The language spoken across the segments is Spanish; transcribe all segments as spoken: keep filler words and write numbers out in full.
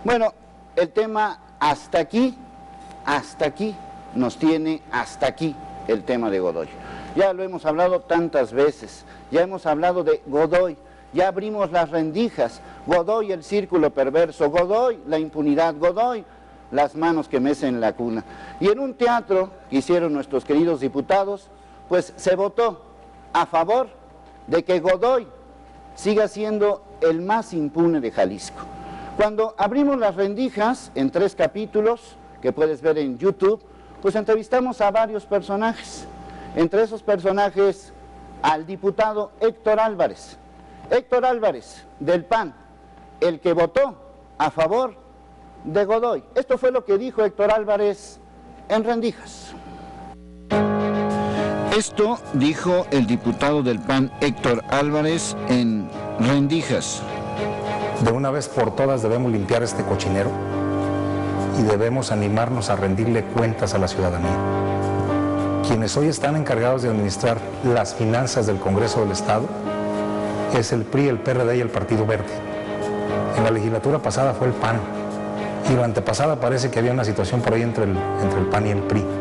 Bueno, el tema hasta aquí, hasta aquí, nos tiene hasta aquí el tema de Godoy. Ya lo hemos hablado tantas veces, ya hemos hablado de Godoy, ya abrimos las rendijas, Godoy el círculo perverso, Godoy la impunidad, Godoy las manos que mecen la cuna. Y en un teatro que hicieron nuestros queridos diputados, pues se votó a favor de que Godoy siga siendo el más impune de Jalisco. Cuando abrimos las rendijas en tres capítulos, que puedes ver en YouTube, pues entrevistamos a varios personajes. Entre esos personajes, al diputado Héctor Álvarez. Héctor Álvarez, del P A N, el que votó a favor de Godoy. Esto fue lo que dijo Héctor Álvarez en rendijas. Esto dijo el diputado del P A N, Héctor Álvarez, en rendijas. De una vez por todas debemos limpiar este cochinero y debemos animarnos a rendirle cuentas a la ciudadanía. Quienes hoy están encargados de administrar las finanzas del Congreso del Estado es el P R I, el P R D y el Partido Verde. En la legislatura pasada fue el P A N y la antepasada parece que había una situación por ahí entre el, entre el P A N y el P R I.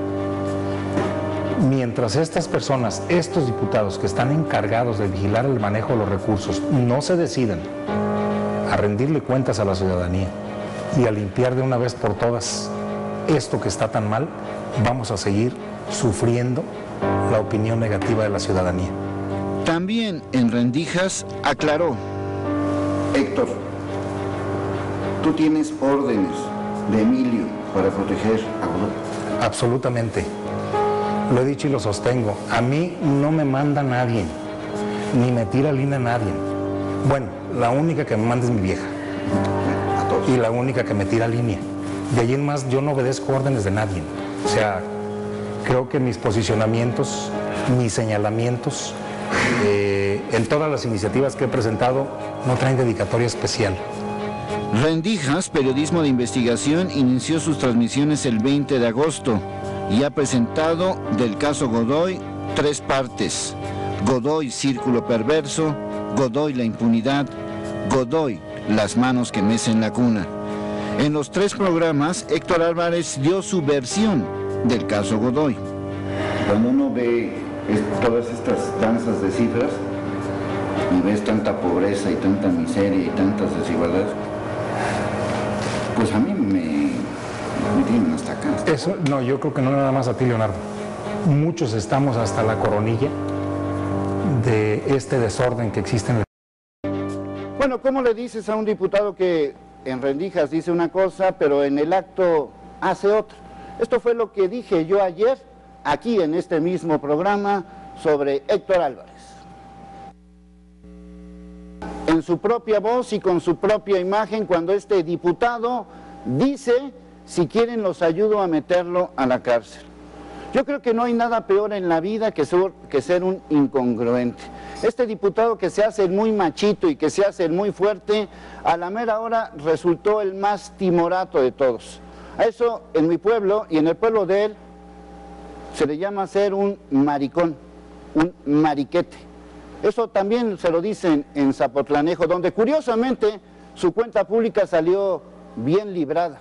Mientras estas personas, estos diputados que están encargados de vigilar el manejo de los recursos, no se decidan a rendirle cuentas a la ciudadanía y a limpiar de una vez por todas esto que está tan mal, vamos a seguir sufriendo la opinión negativa de la ciudadanía. También en rendijas aclaró: Héctor, tú tienes órdenes de Emilio para proteger a Godoy. Absolutamente. Lo he dicho y lo sostengo. A mí no me manda nadie, ni me tira línea nadie. Bueno, la única que me manda es mi vieja. Y la única que me tira línea. De allí en más yo no obedezco órdenes de nadie. O sea, creo que mis posicionamientos, mis señalamientos, eh, en todas las iniciativas que he presentado, no traen dedicatoria especial. Rendijas, periodismo de investigación, inició sus transmisiones el veinte de agosto y ha presentado del caso Godoy tres partes: Godoy, círculo perverso; Godoy, la impunidad; Godoy, las manos que mecen la cuna. En los tres programas, Héctor Álvarez dio su versión del caso Godoy. Cuando uno ve todas estas danzas de cifras y ves tanta pobreza y tanta miseria y tantas desigualdades, pues a mí me, me tienen hasta acá. Eso, no, yo creo que no nada más a ti, Leonardo. Muchos estamos hasta la coronilla de este desorden que existe en el... Bueno, ¿cómo le dices a un diputado que en rendijas dice una cosa, pero en el acto hace otra? Esto fue lo que dije yo ayer, aquí en este mismo programa, sobre Héctor Álvarez. En su propia voz y con su propia imagen, cuando este diputado dice: si quieren los ayudo a meterlo a la cárcel. Yo creo que no hay nada peor en la vida que ser, que ser un incongruente. Este diputado que se hace el muy machito y que se hace el muy fuerte, a la mera hora resultó el más timorato de todos. A eso en mi pueblo y en el pueblo de él se le llama ser un maricón, un mariquete. Eso también se lo dicen en Zapotlanejo, donde curiosamente su cuenta pública salió bien librada.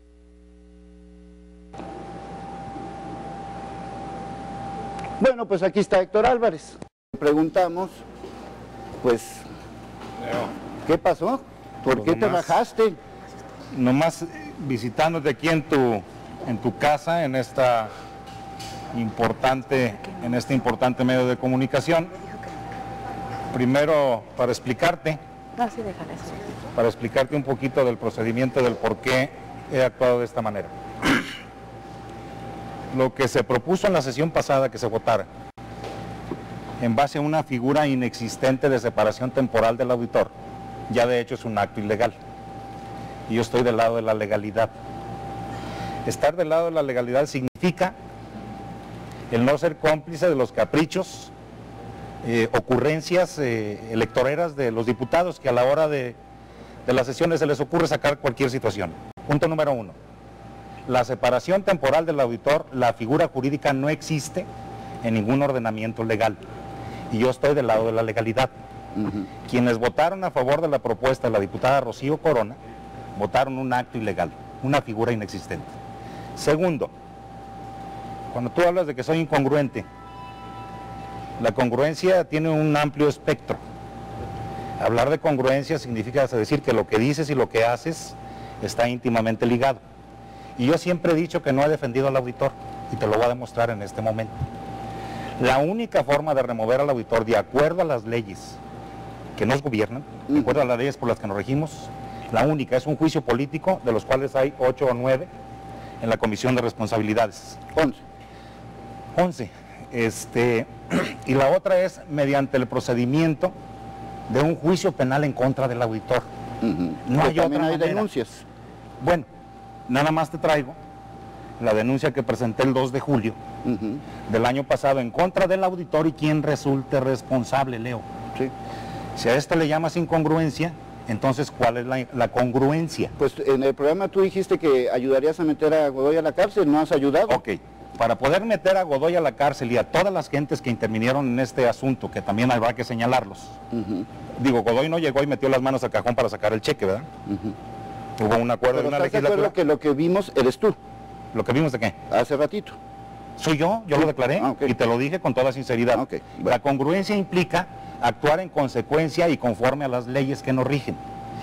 Bueno, pues aquí está Héctor Álvarez. Preguntamos, pues, ¿qué pasó? ¿Por pues qué te nomás, bajaste? Nomás visitándote aquí en tu, en tu casa, en esta importante, en este importante medio de comunicación. Primero, para explicarte, No, sí, déjale eso. para explicarte un poquito del procedimiento, del por qué he actuado de esta manera. Lo que se propuso en la sesión pasada que se votara, en base a una figura inexistente de separación temporal del auditor, ya de hecho es un acto ilegal. Y yo estoy del lado de la legalidad. Estar del lado de la legalidad significa el no ser cómplice de los caprichos, eh, ocurrencias eh, electoreras de los diputados que a la hora de, de las sesiones se les ocurre sacar cualquier situación. Punto número uno. La separación temporal del auditor, la figura jurídica no existe en ningún ordenamiento legal. Y yo estoy del lado de la legalidad. Uh-huh. Quienes votaron a favor de la propuesta de la diputada Rocío Corona votaron un acto ilegal, una figura inexistente. Segundo, cuando tú hablas de que soy incongruente, la congruencia tiene un amplio espectro. Hablar de congruencia significa decir que lo que dices y lo que haces está íntimamente ligado. Y yo siempre he dicho que no he defendido al auditor, y te lo voy a demostrar en este momento. La única forma de remover al auditor de acuerdo a las leyes que nos gobiernan, de acuerdo a las leyes por las que nos regimos, la única es un juicio político, de los cuales hay ocho o nueve en la Comisión de Responsabilidades. Once. Once. Este, y la otra es mediante el procedimiento de un juicio penal en contra del auditor. Uh-huh. No hay también otra hay manera. denuncias. Bueno, nada más te traigo la denuncia que presenté el dos de julio Uh-huh. del año pasado en contra del auditor y quien resulte responsable, Leo. Sí. Si a esto le llamas incongruencia, entonces ¿cuál es la, la congruencia? Pues en el programa tú dijiste que ayudarías a meter a Godoy a la cárcel, ¿no has ayudado? Ok, para poder meter a Godoy a la cárcel y a todas las gentes que intervinieron en este asunto, que también habrá que señalarlos. Uh-huh. Digo, Godoy no llegó y metió las manos al cajón para sacar el cheque, ¿verdad? Uh-huh. Hubo un acuerdo Pero de una ¿estás de acuerdo legislatura. que lo que vimos eres tú, ¿Lo que vimos de qué? hace ratito? Soy yo, yo lo declaré Ah, ok. y te lo dije con toda sinceridad. Ah, ok, bueno. La congruencia implica actuar en consecuencia y conforme a las leyes que nos rigen.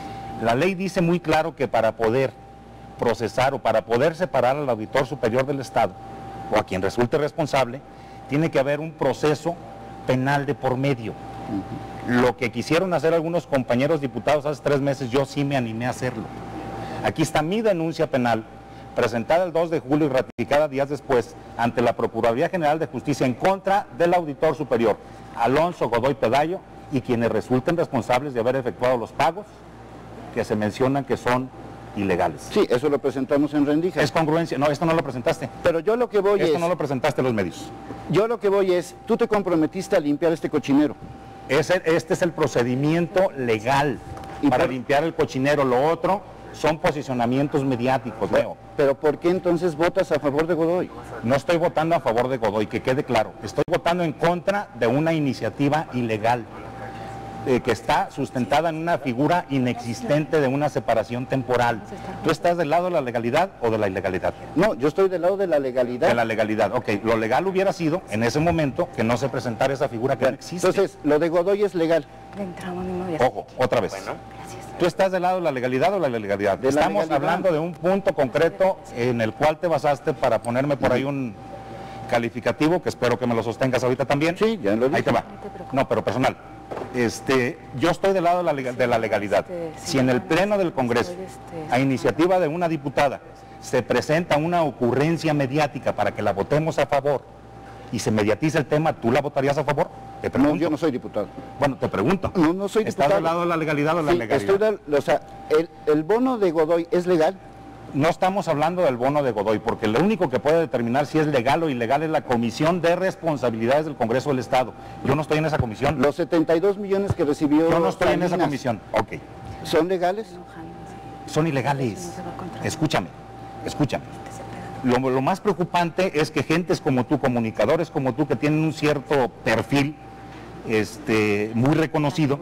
La ley dice muy claro que para poder procesar o para poder separar al auditor superior del Estado o a quien resulte responsable, tiene que haber un proceso penal de por medio. Uh-huh. Lo que quisieron hacer algunos compañeros diputados hace tres meses, yo sí me animé a hacerlo. Aquí está mi denuncia penal, presentada el dos de julio y ratificada días después ante la Procuraduría General de Justicia en contra del auditor superior, Alonso Godoy Pedayo, y quienes resulten responsables de haber efectuado los pagos que se mencionan que son ilegales. Sí, eso lo presentamos en Rendija. Es congruencia, no, esto no lo presentaste. Pero yo lo que voy Esto es, no lo presentaste a los medios. yo lo que voy es, tú te comprometiste a limpiar este cochinero. Ese, este es el procedimiento legal ¿Y para por- limpiar el cochinero. Lo otro son posicionamientos mediáticos, Leo. Pero ¿por qué entonces votas a favor de Godoy? No estoy votando a favor de Godoy, que quede claro. Estoy votando en contra de una iniciativa ilegal eh, que está sustentada en una figura inexistente de una separación temporal. ¿Tú estás del lado de la legalidad o de la ilegalidad? No, yo estoy del lado de la legalidad. De la legalidad. Ok, lo legal hubiera sido en ese momento que no se presentara esa figura que Bueno, no existe. entonces, lo de Godoy es legal. Le entramos ni me Ojo, otra vez. Gracias. ¿Tú estás del lado de la legalidad o la ilegalidad? De la Estamos legalidad. hablando de un punto concreto en el cual te basaste para ponerme por ahí un calificativo, que espero que me lo sostengas ahorita también. Sí, ya lo dije. Ahí te va. No, pero personal. Este, yo estoy del lado de la, legal- de la legalidad. Si en el Pleno del Congreso, a iniciativa de una diputada, se presenta una ocurrencia mediática para que la votemos a favor y se mediatiza el tema, ¿tú la votarías a favor? Te No, pregunto. yo no soy diputado. Bueno, te pregunto. No, no soy ¿Estás diputado. del lado de la legalidad o la Sí, legalidad? estoy del- o sea, el, el bono de Godoy es legal. No estamos hablando del bono de Godoy, porque lo único que puede determinar si es legal o ilegal es la Comisión de Responsabilidades del Congreso del Estado. Yo no estoy en esa comisión. Los setenta y dos millones que recibió Yo no estoy en esa Salinas, comisión. Ok. ¿son legales? Son ilegales. Escúchame, escúchame. Lo, lo más preocupante es que gentes como tú, comunicadores como tú, que tienen un cierto perfil este, muy reconocido,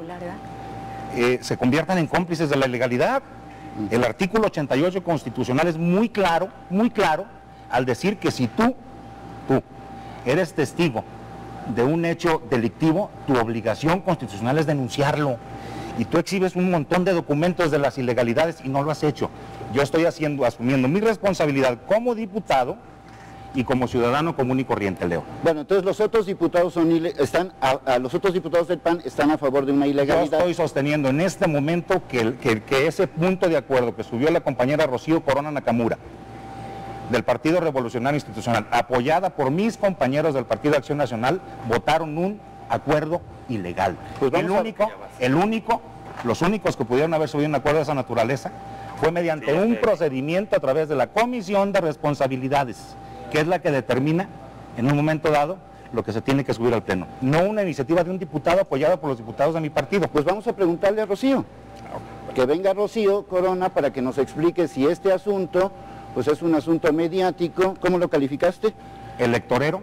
eh, se conviertan en cómplices de la ilegalidad. El artículo ochenta y ocho constitucional es muy claro, muy claro, al decir que si tú, tú, eres testigo de un hecho delictivo, tu obligación constitucional es denunciarlo. Y tú exhibes un montón de documentos de las ilegalidades y no lo has hecho. Yo estoy haciendo, asumiendo mi responsabilidad como diputado y como ciudadano común y corriente, Leo. Bueno, entonces los otros diputados son ile- están a, a los otros diputados del P A N están a favor de una Yo ilegalidad. estoy sosteniendo en este momento que, el- que, que ese punto de acuerdo que subió la compañera Rocío Corona Nakamura del Partido Revolucionario Institucional, apoyada por mis compañeros del Partido de Acción Nacional, votaron un acuerdo ilegal. Pues vamos el a- único, el único, los únicos que pudieron haber subido un acuerdo de esa naturaleza fue mediante un procedimiento a través de la Comisión de Responsabilidades, que es la que determina en un momento dado lo que se tiene que subir al Pleno. No una iniciativa de un diputado apoyada por los diputados de mi partido. Pues vamos a preguntarle a Rocío. Que venga Rocío Corona para que nos explique si este asunto pues es un asunto mediático. ¿Cómo lo calificaste? Electorero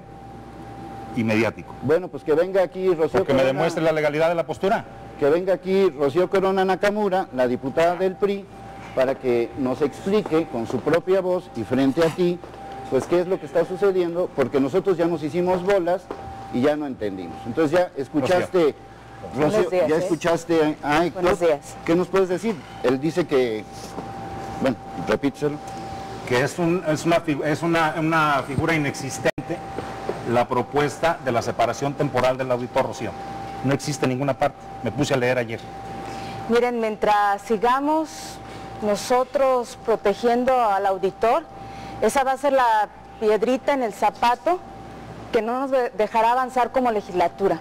y mediático. Bueno, pues que venga aquí Rocío Porque me Corona. demuestre la legalidad de la postura. Que venga aquí Rocío Corona Nakamura, la diputada del P R I, para que nos explique con su propia voz y frente a ti, pues qué es lo que está sucediendo, porque nosotros ya nos hicimos bolas y ya no entendimos. Entonces ya escuchaste, Rocío, Buenos días, ya ¿eh? escuchaste a Héctor. Buenos días. ¿Qué nos puedes decir? Él dice que, bueno, repíteselo. Que es, un, es, una, es una, una figura inexistente la propuesta de la separación temporal del auditor, Rocío. No existe en ninguna parte. Me puse a leer ayer. Miren, mientras sigamos nosotros protegiendo al auditor, esa va a ser la piedrita en el zapato que no nos dejará avanzar como legislatura.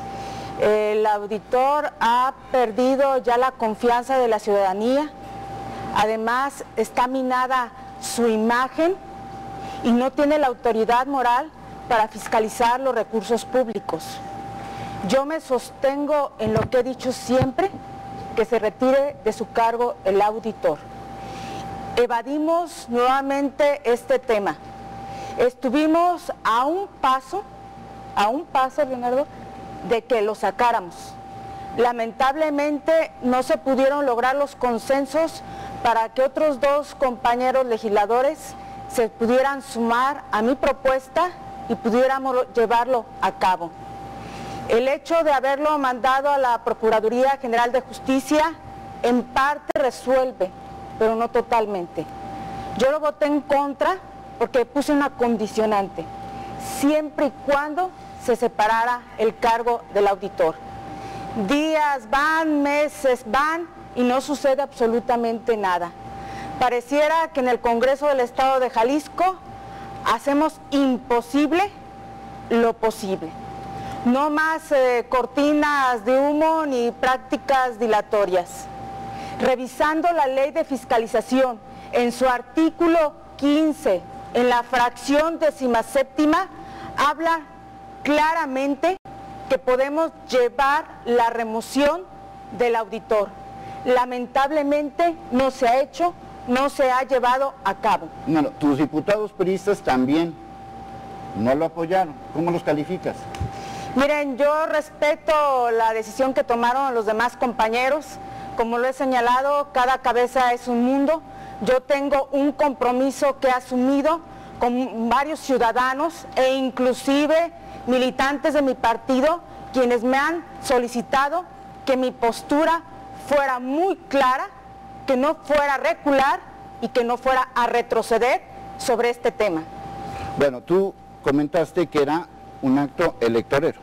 El auditor ha perdido ya la confianza de la ciudadanía, además está minada su imagen y no tiene la autoridad moral para fiscalizar los recursos públicos. Yo me sostengo en lo que he dicho siempre, que se retire de su cargo el auditor. Evadimos nuevamente este tema. Estuvimos a un paso, a un paso, Leonardo, de que lo sacáramos. Lamentablemente no se pudieron lograr los consensos para que otros dos compañeros legisladores se pudieran sumar a mi propuesta y pudiéramos llevarlo a cabo. El hecho de haberlo mandado a la Procuraduría General de Justicia en parte resuelve, pero no totalmente. Yo lo voté en contra porque puse una condicionante, siempre y cuando se separara el cargo del auditor. Días van, meses van y no sucede absolutamente nada. Pareciera que en el Congreso del Estado de Jalisco hacemos imposible lo posible. No más eh, cortinas de humo ni prácticas dilatorias. Revisando la ley de fiscalización en su artículo quince, en la fracción decimaséptima, habla claramente que podemos llevar la remoción del auditor. Lamentablemente no se ha hecho, no se ha llevado a cabo. Bueno, tus diputados priistas también no lo apoyaron. ¿Cómo los calificas? Miren, yo respeto la decisión que tomaron los demás compañeros. Como lo he señalado, cada cabeza es un mundo. Yo tengo un compromiso que he asumido con varios ciudadanos e inclusive militantes de mi partido, quienes me han solicitado que mi postura fuera muy clara, que no fuera a recular y que no fuera a retroceder sobre este tema. Bueno, tú comentaste que era un acto electorero.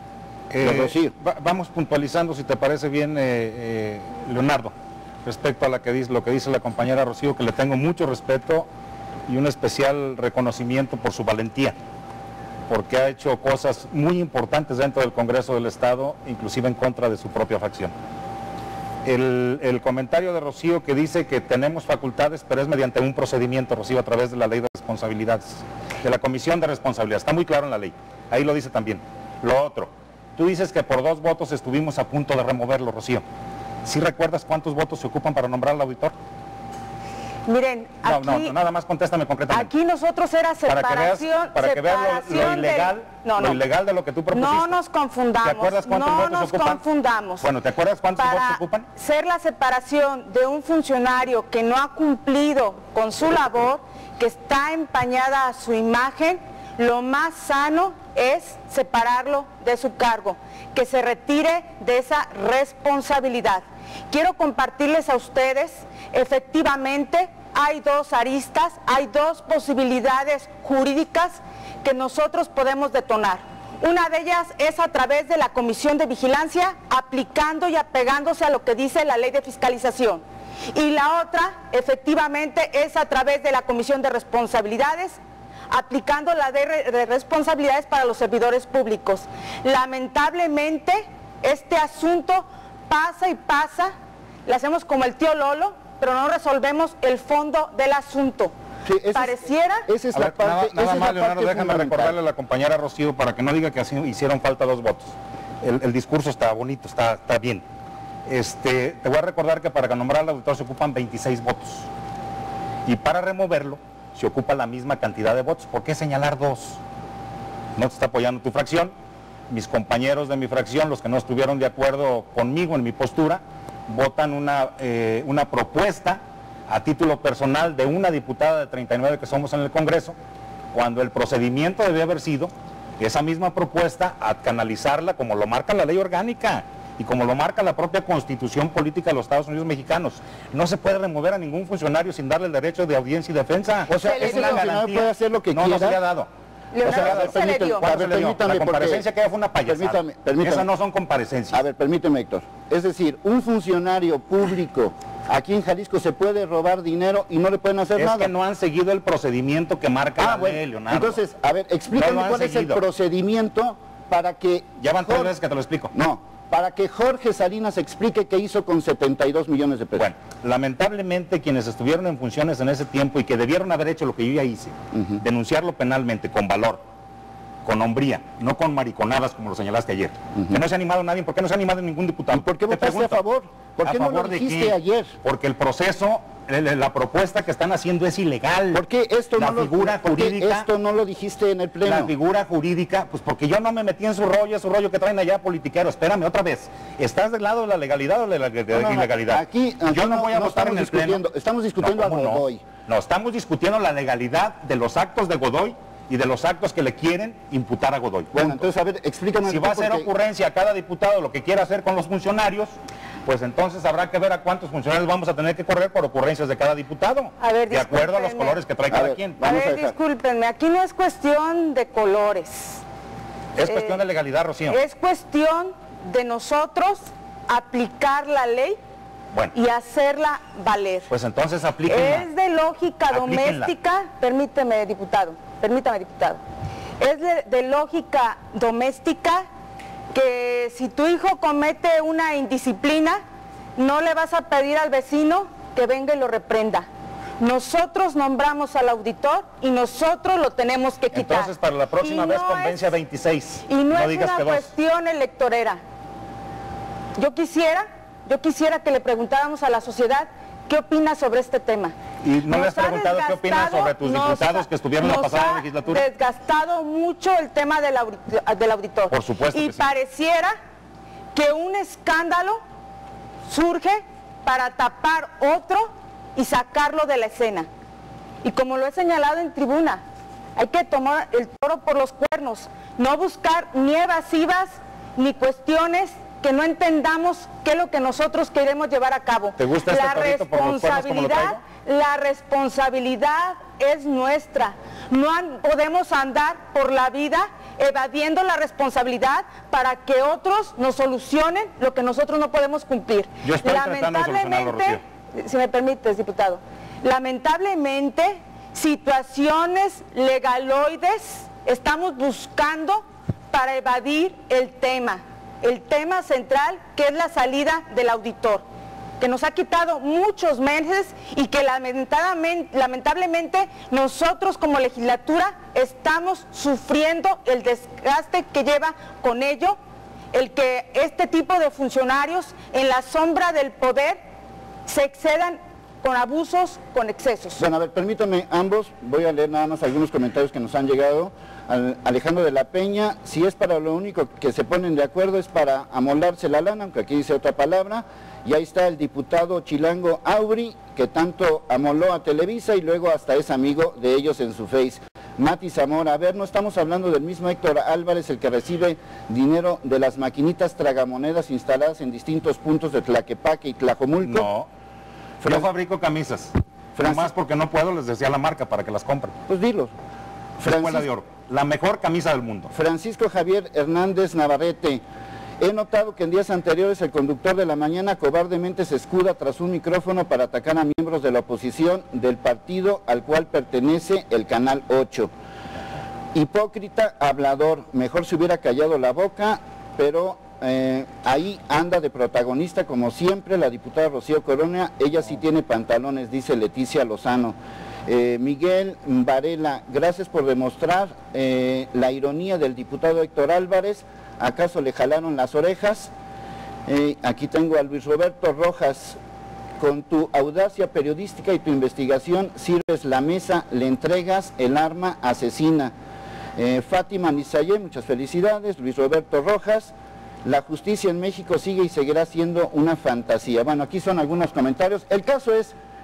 Eh, va, vamos puntualizando, si te parece bien, eh, eh, Leonardo, respecto a la que dice, lo que dice la compañera Rocío, que le tengo mucho respeto y un especial reconocimiento por su valentía, porque ha hecho cosas muy importantes dentro del Congreso del Estado, inclusive en contra de su propia facción. El, el comentario de Rocío que dice que tenemos facultades, pero es mediante un procedimiento, Rocío, a través de la ley de responsabilidades, de la Comisión de Responsabilidad, está muy claro en la ley, ahí lo dice también. Lo otro, tú dices que por dos votos estuvimos a punto de removerlo, Rocío. ¿Sí recuerdas cuántos votos se ocupan para nombrar al auditor? Miren, aquí, no, no, nada más contéstame concretamente. Aquí nosotros era separación, para que veas, para que veas lo, lo ilegal, del, no, no, lo ilegal de lo que tú propusiste. No nos confundamos. ¿Te acuerdas cuántos no votos nos ocupan? confundamos. Bueno, ¿te acuerdas cuántos para votos ocupan? Ser la separación de un funcionario que no ha cumplido con su labor, que está empañada su imagen, lo más sano es separarlo de su cargo, que se retire de esa responsabilidad. Quiero compartirles a ustedes, efectivamente, hay dos aristas, hay dos posibilidades jurídicas que nosotros podemos detonar. Una de ellas es a través de la Comisión de Vigilancia, aplicando y apegándose a lo que dice la ley de fiscalización. Y la otra, efectivamente, es a través de la Comisión de Responsabilidades, aplicando la de, de responsabilidades para los servidores públicos. Lamentablemente, este asunto pasa y pasa, le hacemos como el tío Lolo, pero no resolvemos el fondo del asunto. Sí, esa Pareciera... Es, esa es a la ver, parte, nada, esa nada es más, la Leonardo, parte déjame fundamental. recordarle a la compañera Rocío para que no diga que así hicieron falta dos votos. El, el discurso está bonito, está, está bien. Este, te voy a recordar que para nombrar al auditor se ocupan veintiséis votos. Y para removerlo se ocupa la misma cantidad de votos. ¿Por qué señalar dos? No te está apoyando tu fracción. Mis compañeros de mi fracción, los que no estuvieron de acuerdo conmigo en mi postura, votan una, eh, una propuesta a título personal de una diputada de treinta y nueve que somos en el Congreso, cuando el procedimiento debía haber sido esa misma propuesta a canalizarla como lo marca la ley orgánica y como lo marca la propia Constitución Política de los Estados Unidos Mexicanos. No se puede remover a ningún funcionario sin darle el derecho de audiencia y defensa. O sea, es ese una funcionario garantía. puede hacer lo que no, quiera. No, se le ha dado. Leonardo, O sea, a ver, se le permíteme, dio. a ver, Se le dio. permítame, La porque- comparecencia que fue una payasada. Permítame, permítame. Esas no son comparecencias. A ver, permíteme, Héctor. Es decir, un funcionario público aquí en Jalisco se puede robar dinero y no le pueden hacer es nada. que no han seguido el procedimiento que marca Ah, la bueno. ley, Leonardo. Entonces, a ver, explícame No lo han cuál seguido. es el procedimiento para que... Ya van tres Jorge- veces que te lo explico. No, para que Jorge Salinas explique qué hizo con setenta y dos millones de pesos. Bueno, lamentablemente quienes estuvieron en funciones en ese tiempo y que debieron haber hecho lo que yo ya hice, Ujú. denunciarlo penalmente, con valor, con hombría, no con mariconadas como lo señalaste ayer. Ujú. Que no se ha animado nadie, ¿por qué no se ha animado ningún diputado? ¿Y por qué Te votaste pregunto. a favor? ¿Por ¿A qué no lo favor de dijiste qué? ayer? Porque el proceso, la, la propuesta que están haciendo es ilegal. ¿Por qué esto, la no, figura lo, por qué jurídica, esto no lo dijiste en el La pleno? figura jurídica, pues porque yo no me metí en su rollo, su rollo que traen allá politiquero. Espérame, otra vez. ¿Estás del lado de la legalidad o de la, de la No, no, no. ilegalidad? Aquí- aquí yo no no- voy a no votar en estamos el pleno. discutiendo, estamos discutiendo a ¿cómo no? Godoy. No, estamos discutiendo la legalidad de los actos de Godoy y de los actos que le quieren imputar a Godoy. Bueno, Punto. entonces, a ver, explícame. Si tú, va a hacer porque- ocurrencia a cada diputado lo que quiera hacer con los funcionarios, pues entonces habrá que ver a cuántos funcionarios vamos a tener que correr por ocurrencias de cada diputado, A ver, de acuerdo a los discúlpenme. colores que trae A cada ver, quien. A Vamos a ver, dejar. discúlpenme, aquí no es cuestión de colores. Es eh, cuestión de legalidad, Rocío. Es cuestión de nosotros aplicar la ley Bueno, y hacerla valer. pues entonces aplíquenla. Es de lógica Aplíquenla. doméstica, permíteme, diputado, permítame, diputado. Es de, de lógica doméstica que si tu hijo comete una indisciplina, no le vas a pedir al vecino que venga y lo reprenda. Nosotros nombramos al auditor y nosotros lo tenemos que quitar. Entonces, para la próxima Y vez no convence es- a veintiséis. Y no, es digas una que dos. cuestión electorera. Yo quisiera, yo quisiera que le preguntáramos a la sociedad qué opina sobre este tema. Y no le Nos has preguntado ha qué opinas desgastado- sobre tus nos diputados ha- que estuvieron en la nos pasada ha legislatura. desgastado mucho el tema del, audi- del auditor. Por supuesto Y que sí. pareciera que un escándalo surge para tapar otro y sacarlo de la escena. Y como lo he señalado en tribuna, hay que tomar el toro por los cuernos, no buscar ni evasivas ni cuestiones que no entendamos qué es lo que nosotros queremos llevar a cabo. ¿Te gusta este la torito por los cuernos como lo responsabilidad, la responsabilidad es nuestra. No an- podemos andar por la vida evadiendo la responsabilidad para que otros nos solucionen lo que nosotros no podemos cumplir. Yo estoy tratando de solucionarlo, Rocío. Si me permites, diputado, lamentablemente, situaciones legaloides estamos buscando para evadir el tema, el tema central que es la salida del auditor, que nos ha quitado muchos meses y que lamentablemente, lamentablemente nosotros como legislatura estamos sufriendo el desgaste que lleva con ello, el que este tipo de funcionarios en la sombra del poder se excedan con abusos, con excesos. Bueno, a ver, permítame ambos, voy a leer nada más algunos comentarios que nos han llegado. Al- Alejandro de la Peña, si es para lo único que se ponen de acuerdo es para amoldarse la lana, aunque aquí dice otra palabra, y ahí está el diputado chilango Aubry, que tanto amoló a Televisa y luego hasta es amigo de ellos en su Face. Mati Zamora, a ver, no estamos hablando del mismo Héctor Álvarez, el que recibe dinero de las maquinitas tragamonedas instaladas en distintos puntos de Tlaquepaque y Tlajomulco. No, yo fabrico camisas. Francis- Más porque no puedo, les decía la marca para que las compren. Pues dilo. Escuela de Oro, la mejor camisa del mundo. Francisco Javier Hernández Navarrete, he notado que en días anteriores el conductor de la mañana cobardemente se escuda tras un micrófono para atacar a miembros de la oposición del partido al cual pertenece el Canal ocho. Hipócrita, hablador, mejor se hubiera callado la boca, pero eh, ahí anda de protagonista como siempre la diputada Rocío Corona, ella sí tiene pantalones, dice Leticia Lozano. Eh, Miguel Varela, gracias por demostrar eh, la ironía del diputado Héctor Álvarez, ¿acaso le jalaron las orejas? Eh, aquí tengo a Luis Roberto Rojas, con tu audacia periodística y tu investigación sirves la mesa, le entregas el arma asesina. Eh, Fátima Nisaye, muchas felicidades. Luis Roberto Rojas, la justicia en México sigue y seguirá siendo una fantasía. Bueno, aquí son algunos comentarios. El caso es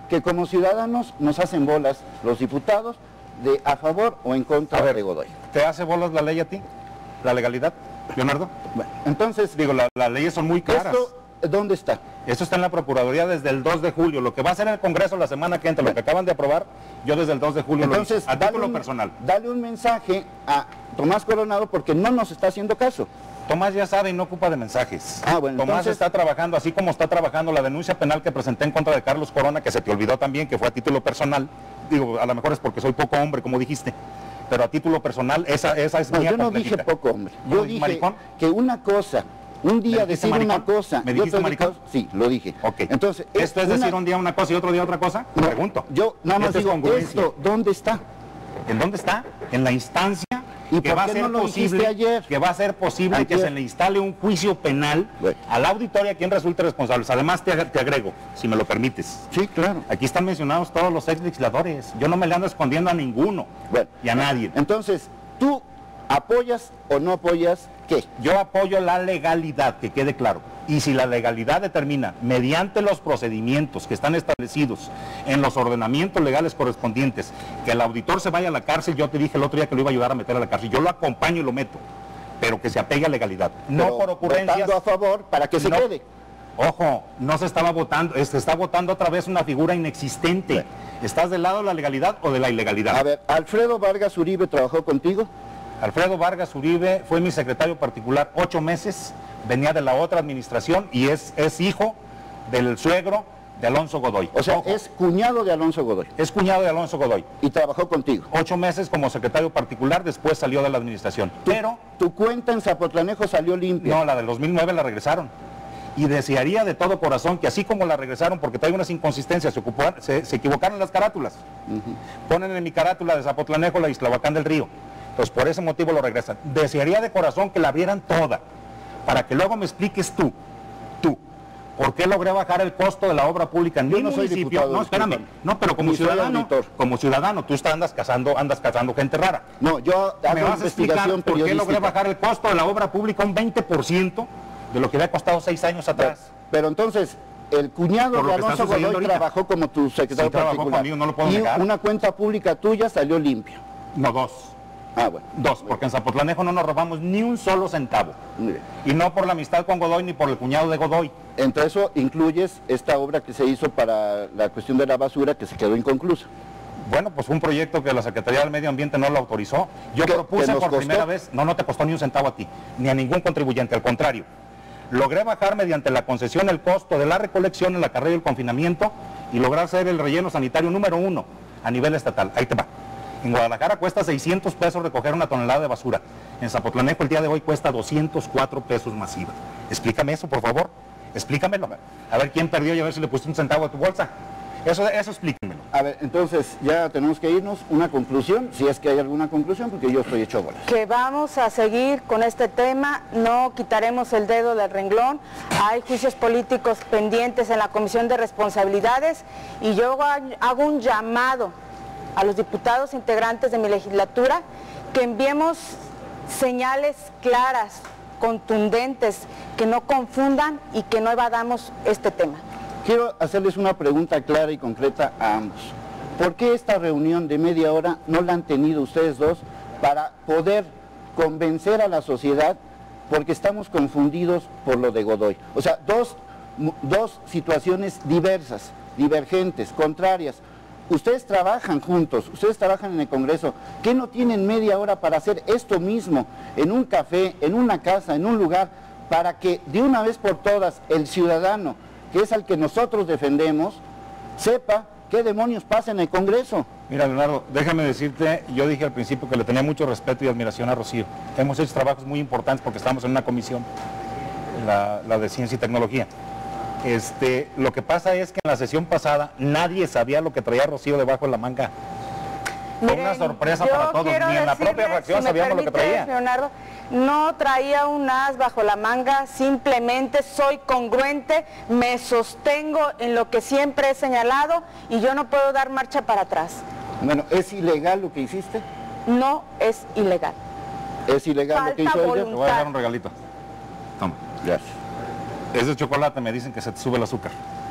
que como ciudadanos nos hacen bolas los diputados de a favor o en contra A ver, de Godoy. ¿Te hace bolas la ley a ti? ¿La legalidad, Leonardo? Bueno, entonces, Digo, la- las leyes son muy claras. ¿esto dónde está? Esto está en la Procuraduría desde el dos de julio. Lo que va a hacer el Congreso la semana que entra, lo que acaban de aprobar, yo desde el dos de julio Entonces, lo hice, a dale título un, personal. dale un mensaje a Tomás Coronado porque no nos está haciendo caso. Tomás ya sabe y no ocupa de mensajes. Ah, bueno, Tomás entonces- está trabajando, así como está trabajando la denuncia penal que presenté en contra de Carlos Corona, que se te olvidó también, que fue a título personal. Digo, a lo mejor es porque soy poco hombre, como dijiste. Pero a título personal, esa, esa es No, mía yo no completita. dije poco, hombre. ¿No Yo dije dije maricón? que una cosa, un día ¿Me dijiste decir una maricón? cosa ¿Me y dijiste otro maricón? cosa- sí, lo dije. Ok. Entonces, ¿Esto es una- decir un día una cosa y otro día otra cosa? No, Pregunto. Yo nada más Esto es digo, congruencia. esto, ¿dónde está? ¿En dónde está? En la instancia ¿Y que por va a qué ser no lo dijiste posible, ayer? que va a ser posible que Ayer. se le instale un juicio penal Bueno. al auditorio a quien resulte responsable. Además, te, ag- te agrego, si me lo permites. Sí, claro. Aquí están mencionados todos los ex legisladores. Yo no me le ando escondiendo a ninguno Bueno, y a nadie. entonces, ¿tú apoyas o no apoyas qué? Yo apoyo la legalidad, que quede claro. Y si la legalidad determina, mediante los procedimientos que están establecidos en los ordenamientos legales correspondientes, que el auditor se vaya a la cárcel, yo te dije el otro día que lo iba a ayudar a meter a la cárcel. Yo lo acompaño y lo meto, pero que se apegue a legalidad. No Pero por ocurrencias. votando a favor para que se No. quede. Ojo, no se estaba votando, se está votando otra vez una figura inexistente. Bueno. ¿Estás del lado de la legalidad o de la ilegalidad? A ver, ¿Alfredo Vargas Uribe trabajó contigo? Alfredo Vargas Uribe fue mi secretario particular ocho meses, venía de la otra administración y es, es hijo del suegro de Alonso Godoy. O sea, Ojo, es cuñado de Alonso Godoy es cuñado de Alonso Godoy. y trabajó contigo. Ocho meses como secretario particular, después salió de la administración. Pero, Tu cuenta en Zapotlanejo salió limpia. no, la del dos mil nueve la regresaron. Y desearía de todo corazón que así como la regresaron, porque trae unas inconsistencias, se, ocupó- se, se equivocaron las carátulas. Ponen en mi carátula de Zapotlanejo la Islabacán del Río. Entonces, por ese motivo lo regresan. Desearía de corazón que la vieran toda, para que luego me expliques tú, tú, ¿por qué logré bajar el costo de la obra pública en Yo mi no soy municipio? diputado, No, espérame. discúlpame. No, pero como Ni soy ciudadano, auditor. como ciudadano, tú estás, andas cazando, andas cazando gente rara. No, yo ¿Me hago vas a explicar investigación por qué logré periodística. bajar el costo de la obra pública un veinte por ciento de lo que había costado seis años atrás? Pero entonces, el cuñado Por lo de que está Alonso sucediendo Godoy ahorita. trabajó como tu secretario Sí, trabajó particular. conmigo, no lo puedo y negar. una cuenta pública tuya salió limpia. No, dos. Ah, bueno. Dos, porque en Zapotlanejo no nos robamos ni un solo centavo. Muy bien. Y no por la amistad con Godoy ni por el cuñado de Godoy. Entre eso incluyes esta obra que se hizo para la cuestión de la basura que se quedó inconclusa. Bueno, pues fue un proyecto que la Secretaría del Medio Ambiente no lo autorizó. Yo ¿Qué- propuse qué nos por costó? primera vez, no, no te costó ni un centavo a ti, ni a ningún contribuyente, al contrario. Logré bajar mediante la concesión el costo de la recolección en la carrera y el confinamiento y lograr ser el relleno sanitario número uno a nivel estatal. Ahí te va. En Guadalajara cuesta seiscientos pesos recoger una tonelada de basura. En Zapotlanejo el día de hoy cuesta doscientos cuatro pesos masiva. Explícame eso, por favor. Explícamelo. A ver quién perdió y a ver si le pusiste un centavo a tu bolsa. Eso, eso explíquenmelo. A ver, entonces ya tenemos que irnos. Una conclusión, si es que hay alguna conclusión, porque yo estoy hecho bolas. Que vamos a seguir con este tema, no quitaremos el dedo del renglón, hay juicios políticos pendientes en la Comisión de Responsabilidades y yo hago un llamado a los diputados integrantes de mi legislatura que enviemos señales claras, contundentes, que no confundan y que no evadamos este tema. Quiero hacerles una pregunta clara y concreta a ambos. ¿Por qué esta reunión de media hora no la han tenido ustedes dos para poder convencer a la sociedad? Porque estamos confundidos por lo de Godoy. O sea, dos, dos situaciones diversas, divergentes, contrarias. Ustedes trabajan juntos, ustedes trabajan en el Congreso. ¿Qué no tienen media hora para hacer esto mismo en un café, en una casa, en un lugar, para que de una vez por todas el ciudadano, que es al que nosotros defendemos, sepa qué demonios pasa en el Congreso? Mira, Leonardo, déjame decirte, yo dije al principio que le tenía mucho respeto y admiración a Rocío. Hemos hecho trabajos muy importantes porque estamos en una comisión, la, la de Ciencia y Tecnología. Este, lo que pasa es que en la sesión pasada nadie sabía lo que traía Rocío debajo de la manga. Fue Miren, una sorpresa yo para todos, quiero ni en la propia decirles, reacción si me sabíamos lo que permite, traía. Leonardo, no traía un as bajo la manga, simplemente soy congruente, me sostengo en lo que siempre he señalado y yo no puedo dar marcha para atrás. Bueno, ¿es ilegal lo que hiciste? No es ilegal. ¿Es ilegal lo que Falta hizo voluntad. ella? Te voy a dar un regalito. Toma. Gracias. Es de chocolate, me dicen que se te sube el azúcar.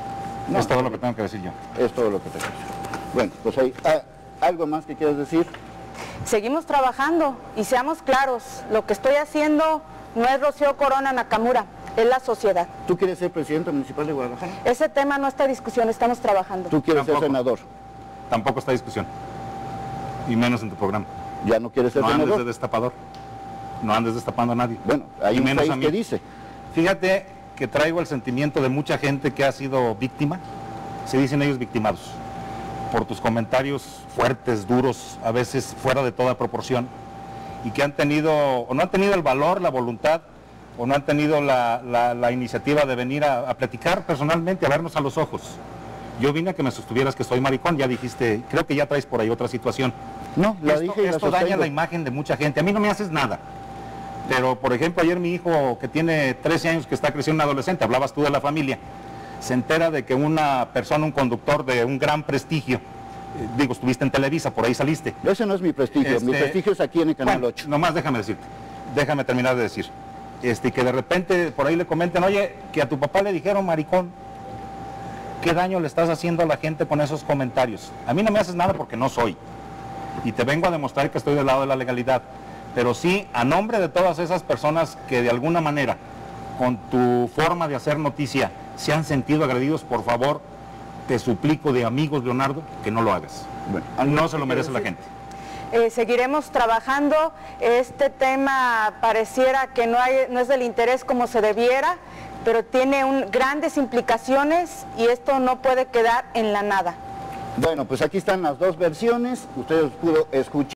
No, es todo lo que tengo que decir yo. Es todo lo que tengo que decir. Bueno, pues hay ah, algo más que quieras decir. Seguimos trabajando y seamos claros, lo que estoy haciendo no es Rocío Corona Nakamura, es la sociedad. ¿Tú quieres ser presidente municipal de Guadalajara? Ese tema no está en discusión, estamos trabajando. ¿Tú quieres Tampoco. ser senador? Tampoco está discusión, y menos en tu programa. ¿Ya no quieres ser No andes senador? de destapador, no andes destapando a nadie. Bueno, hay Y un menos país a mí. que dice. Fíjate que traigo el sentimiento de mucha gente que ha sido víctima, se dicen ellos victimados, por tus comentarios fuertes, duros, a veces fuera de toda proporción, y que han tenido, o no han tenido el valor, la voluntad, o no han tenido la, la, la iniciativa de venir a, a platicar personalmente, a vernos a los ojos. Yo vine a que me sostuvieras que soy maricón, ya dijiste, creo que ya traes por ahí otra situación. No, la esto, dije y la esto daña sostengo. la imagen de mucha gente. A mí no me haces nada. Pero, por ejemplo, ayer mi hijo, que tiene trece años, que está creciendo un adolescente, hablabas tú de la familia, se entera de que una persona, un conductor de un gran prestigio, eh, digo, estuviste en Televisa, por ahí saliste. Ese no es mi prestigio, mi Este, prestigio es aquí en el Canal bueno, ocho. Nomás déjame decirte, déjame terminar de decir. Este, que de repente por ahí le comenten, oye, que a tu papá le dijeron maricón. ¿Qué daño le estás haciendo a la gente con esos comentarios? A mí no me haces nada porque no soy. Y te vengo a demostrar que estoy del lado de la legalidad. Pero sí, a nombre de todas esas personas que de alguna manera, con tu forma de hacer noticia, se han sentido agredidos, por favor, te suplico de amigos, Leonardo, que no lo hagas. Bueno, no se lo merece la gente. Eh, seguiremos trabajando, este tema pareciera que no, hay, no es del interés como se debiera, pero tiene un, grandes implicaciones y esto no puede quedar en la nada. Bueno, pues aquí están las dos versiones, ustedes pudo escuchar.